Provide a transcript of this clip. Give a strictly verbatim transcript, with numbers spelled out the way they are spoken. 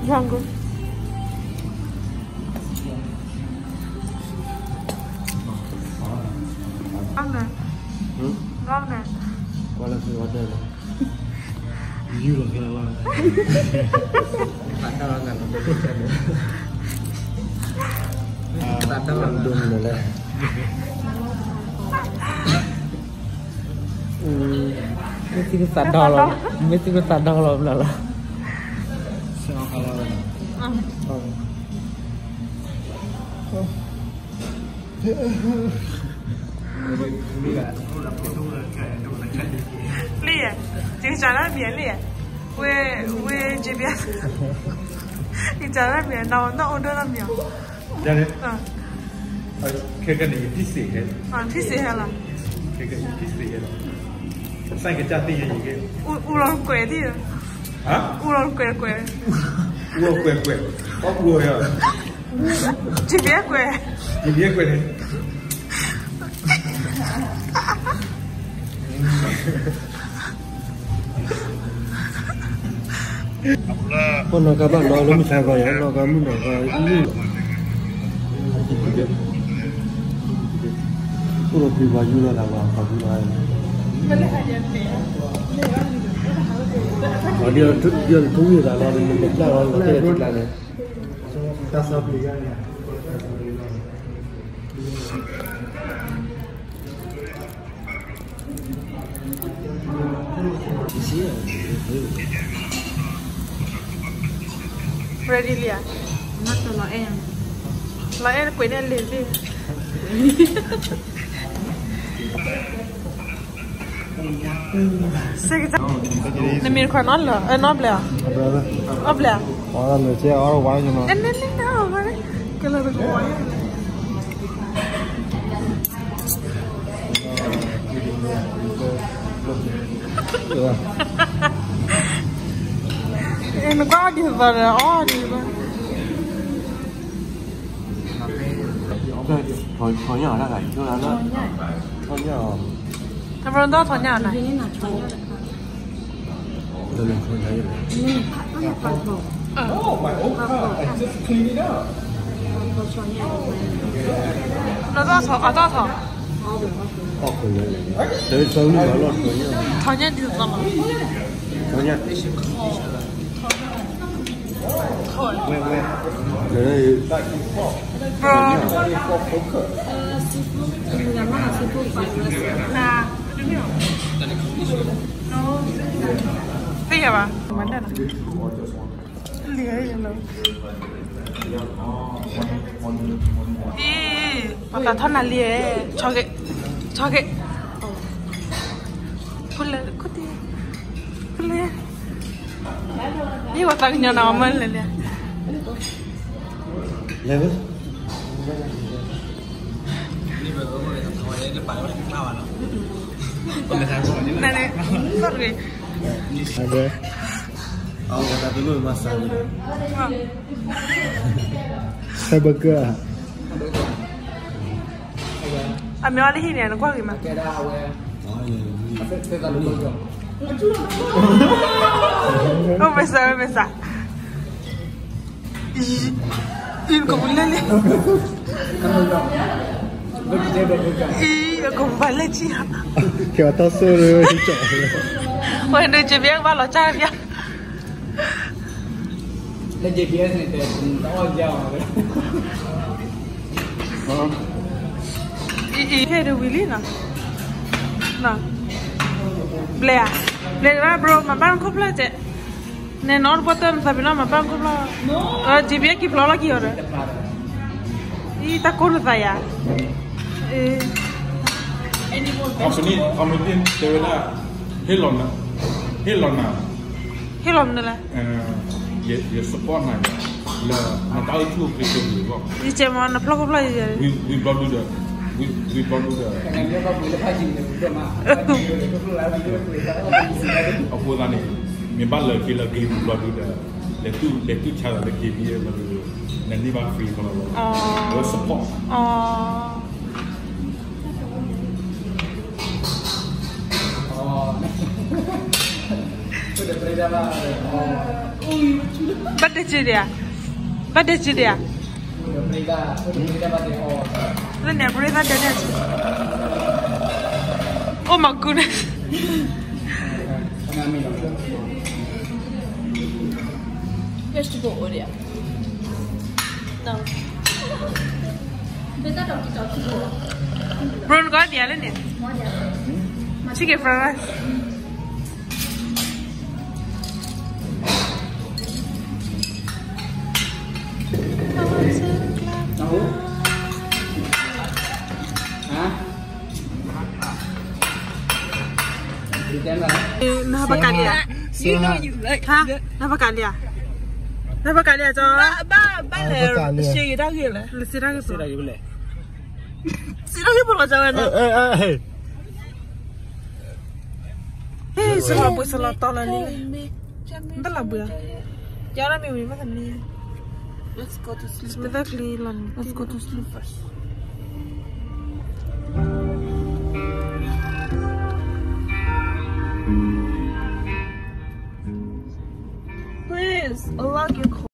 Jangan. Mana? Hmm? Mana? Kalau tu ada lah. You lah kena lah. Tak tahu lah kan. Tak tahu lah. Dum lah. Hmm. Mesti kita sadar lah. Mesti kita sadar lah benar lah. Siapa kalau? Ah. Oh. 练，这个在那边练，我我这边，你在那边，那那我在那边。 真的？ 嗯。 啊，这个你必须的。 啊，必须的了。 这个必须的。三个家庭一个。 乌乌龙贵的。 啊？ 乌龙贵贵。 乌龙贵贵，哦乌呀。 这边贵。 这边贵的。 Con nó các bạn nói nó mình sao gọi nó có mình nói gọi như cô nó bị vào du là vào vào du này ở đây trước giờ thú như là nó mình biết là nó có thể thích là này ta sao bị cái này Ready lia? Not lo em. Lo em quên em liền đi. Sao cái này mình còn nói là anh nói bèo. Nói bèo. Ở đây chơi ở quán cho nó. Anh nên nên nào mà cái là được quán. Em có đi vào đó đi mà. Thôi thôi nhỏ ra cái chỗ đó đó. Thôi nhỏ. Thằng Ron đó thôi nhỏ này. Đây là thôi thấy rồi. Oh my old car! I just cleaned it up. Nó đó thọ, ở đó thọ. Ốc rồi này. Tới sớm nó lọt rồi nhá. Thôi nhỏ đi rồi mà. Thôi nhá. Thôi. Đấy. Bro. Nà. No. Bây giờ bà. Vấn đề này. Lìa vậy rồi. Ý. Bà ta thân là lìa. Cho cái. Cho cái. Cút lên. Cút đi. Cút lên. Ý bà ta nhờ nào mà lên lìa. Lên với. Này này. Sorry. Ada. Oh, kata dulu masak. Saya burger. Ami wali hini ana kwa gima. Oh, besa, besa. Ih, ini kau boleh. Ih, kau boleh sih. Kau tahu suruh cakap. Wah, ini jebiang balau cakap ya. Lên giê pê ét này thì nó giao Oh. Ih, ini ada Willy na. Nah. Blea. Blea bro, mà bang khóc lại chứ. Nên nó bắt tâm sao nó mà bang khóc lại. Ờ, jebiang ki flola ki rồi. Ih, tak kau lupa ya. Eh. Apa ni? Kemudian ceweknya Helona, Helona. Helom nila. Ya, ya support na. La, na tahu tu kerja ni. Di cuma na plug plug je. We we brought you the, we we brought you the. Karena dia kau boleh pagi ni, dia mah. Apa dah ni? Memang le kita game brought you the. Letu letu cara le game dia baru. Nanti bang free kalau. Oh. We support. Oh. Oh. Sudah beredar lah. Oh. Bada ceria. Bada ceria. Mereka mereka pakai oh. Then ya boleh ada dia. Oh my goodness. Kami dong. Vegetable oil. No. Beta dong kita coba. Brown kau dia lah ni. Chicken fried rice. Tahu? Hah? Di mana? Nah, apa kali ya? You know you like. Ha? Nah, apa kali ya? Nah, apa kali ya? Jom. Ba ba le. Share dah ke le. Lesira ke tu? Sira je boleh. Sira ke pun macam mana? Eh eh eh. Eh, salah buat salah tahu lah ni. Entah lah buat. Jangan mimi macam ni. Let's go to sleep. Sebentar kelilan. Let's go to sleep first. Please, unlock your